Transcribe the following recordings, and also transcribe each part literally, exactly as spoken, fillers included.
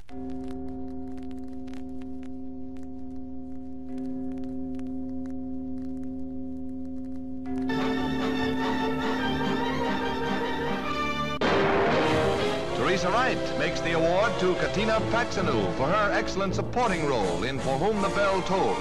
Teresa Wright makes the award to Katina Paxanu for her excellent supporting role in For Whom the Bell Tolls.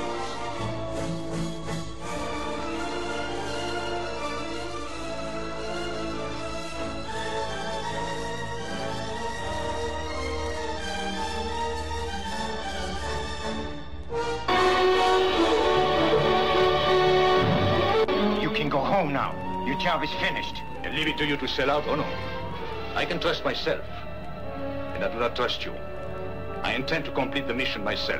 You can go home now. Your job is finished. I leave it to you to sell out or no. I can trust myself, and I do not trust you. I intend to complete the mission myself.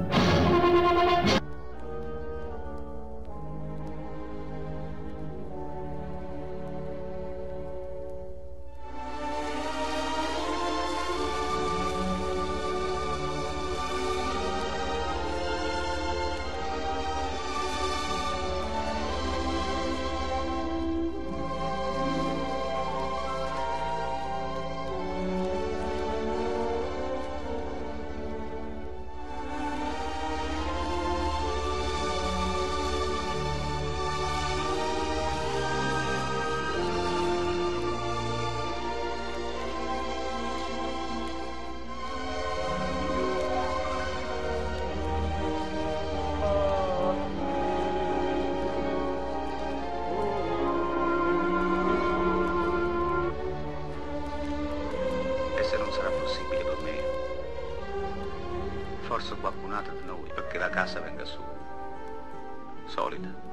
Se non sarà possibile per me, forse qualcun altro di noi perché la casa venga su solida.